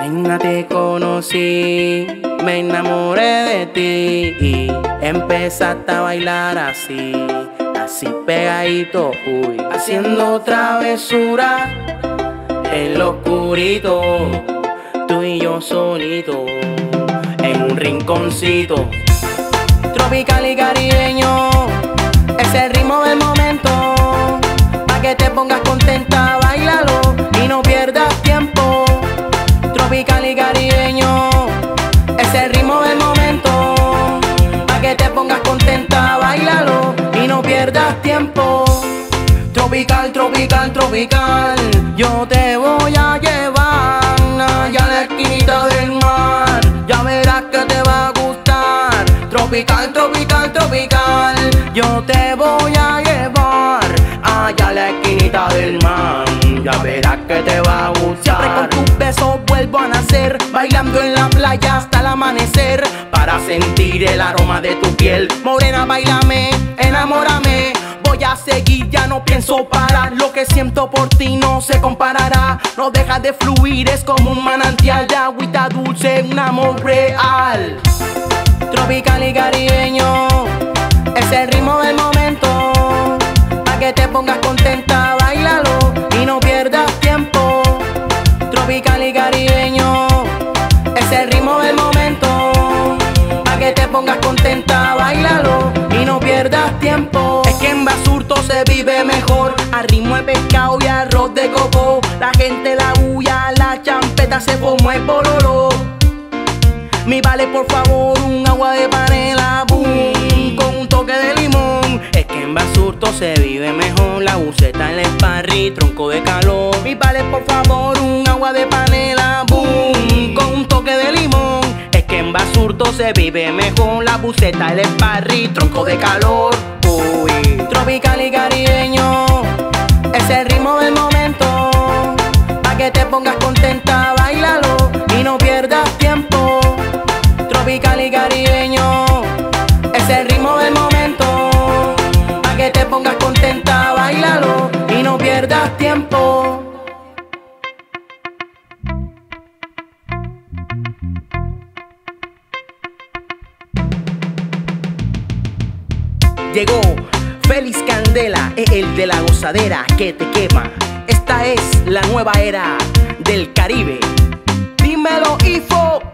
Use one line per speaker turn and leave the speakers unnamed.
Nena, te conocí, me enamoré de ti y empezaste a bailar así, así pegadito, uy, haciendo travesura en lo oscurito, tú y yo solito, en un rinconcito. Tropical y caribeño, es el ritmo del momento, pa' que te pongas contenta, báilalo y no pierdas tiempo. Tropical y caribeño, es el ritmo del momento, pa' que te pongas contenta, báilalo y no pierdas tiempo. Tropical, tropical, tropical, yo te voy a llevar allá a la esquinita del mar, ya verás que te va a gustar. Tropical, tropical, tropical, yo te voy a llevar allá a la esquinita del mar, ya verás que te va a gustar. Siempre con tus besos vuelvo a nacer, bailando en la playa hasta el amanecer, para sentir el aroma de tu piel. Morena, báilame, enamórame, voy a seguir, ya no pienso parar. Lo que siento por ti no se comparará, no deja de fluir, es como un manantial de agüita dulce, un amor real. Tropical y caribeño, es el ritmo del momento, pa' que te pongas contenta, báilalo y no pierdas tiempo. Tropical y caribeño, es el ritmo del momento, pa' que te pongas contenta, báilalo y no pierdas tiempo. Es que en Basurto se vive mejor, a ritmo de pescado y arroz de coco. La gente la bulla, la champeta se formó el bololo. Mi vale, por favor, un agua de panela, boom, con un toque de limón. Es que en Basurto se vive mejor, la buceta en el Sparry, tronco de calor. Mi vale, por favor, un agua de panela, boom, con un toque de limón. Es que en Basurto se vive mejor, la buceta en el Sparry, tronco de calor. Uy. Tropical y caribeño, es el ritmo del momento, pa' que te pongas contenta, báilalo y no pierdas tiempo. Tropical y caribeño, es el ritmo del momento, pa' que te pongas contenta, báilalo y no pierdas tiempo. Llegó Félix Candela, es el de la gozadera que te quema. Esta es la nueva era del Caribe. Dímelo, Ifo.